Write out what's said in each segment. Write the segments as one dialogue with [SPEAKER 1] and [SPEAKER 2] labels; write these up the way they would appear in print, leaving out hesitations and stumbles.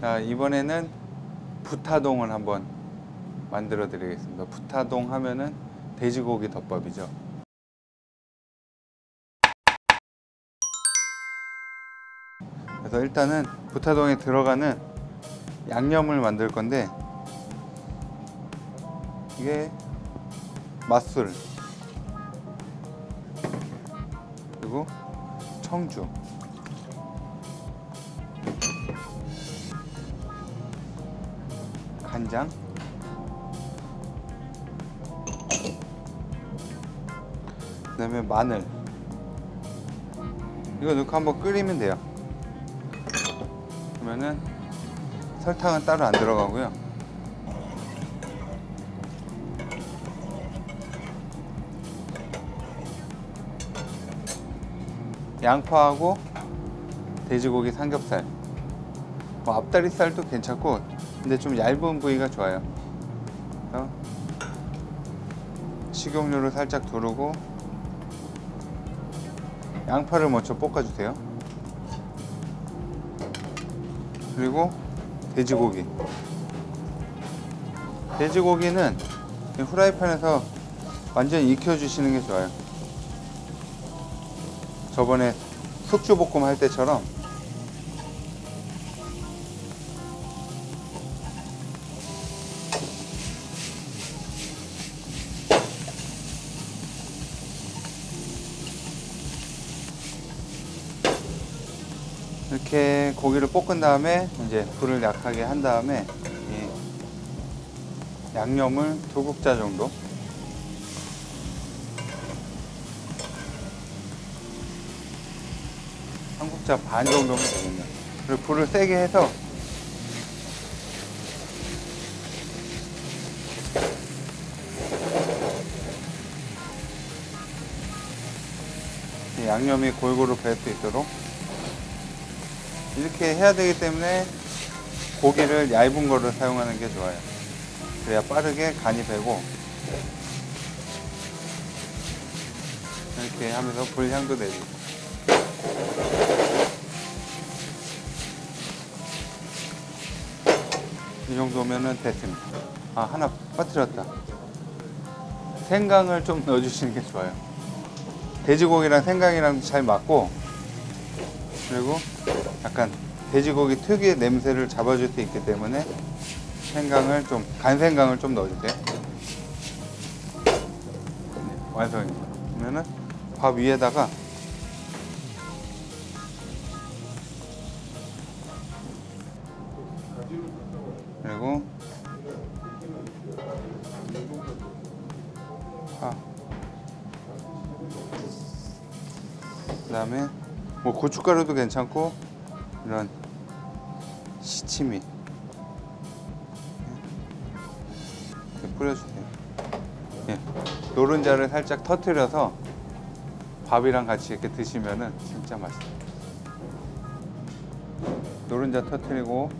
[SPEAKER 1] 자, 이번에는 부타동을 한번 만들어 드리겠습니다. 부타동 하면은 돼지고기 덮밥이죠. 그래서 일단은 부타동에 들어가는 양념을 만들 건데, 이게 맛술, 그리고 청주, 간장, 그 다음에 마늘, 이거 넣고 한번 끓이면 돼요. 그러면은 설탕은 따로 안 들어가고요. 양파하고 돼지고기 삼겹살, 뭐 앞다리살도 괜찮고, 근데 좀 얇은 부위가 좋아요. 그래서 식용유를 살짝 두르고 양파를 먼저 볶아주세요. 그리고 돼지고기는 후라이팬에서 완전히 익혀주시는 게 좋아요. 저번에 숙주볶음 할 때처럼. 이렇게 고기를 볶은 다음에 이제 불을 약하게 한 다음에 이 양념을 2국자 정도, 한 국자 반 정도면 되겠네요. 그리고 불을 세게 해서 이 양념이 골고루 배 수 있도록 이렇게 해야 되기 때문에 고기를 얇은 거를 사용하는 게 좋아요. 그래야 빠르게 간이 배고, 이렇게 하면서 불향도 내고. 이 정도면은 됐습니다. 아, 하나 빠뜨렸다. 생강을 좀 넣어주시는 게 좋아요. 돼지고기랑 생강이랑 잘 맞고, 그리고 약간 돼지고기 특유의 냄새를 잡아줄 수 있기 때문에 생강을 좀, 간생강을 좀 넣어주세요. 네, 완성입니다. 그러면은 밥 위에다가 그리고 파, 그 다음에 뭐 고춧가루도 괜찮고, 이런 시치미 이렇게 뿌려주세요. 예. 노른자를 살짝 터뜨려서 밥이랑 같이 이렇게 드시면은 진짜 맛있어요. 노른자 터뜨리고,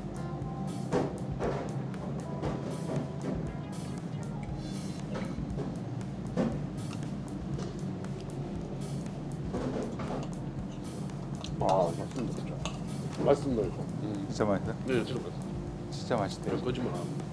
[SPEAKER 2] 아, 맛있습니다. 진짜 맛있습니다. 이거.
[SPEAKER 1] 진짜 맛있어요?
[SPEAKER 2] 네, 진짜 맛있어요.
[SPEAKER 1] 진짜 맛있대요.
[SPEAKER 2] 거짓말 안 합니다.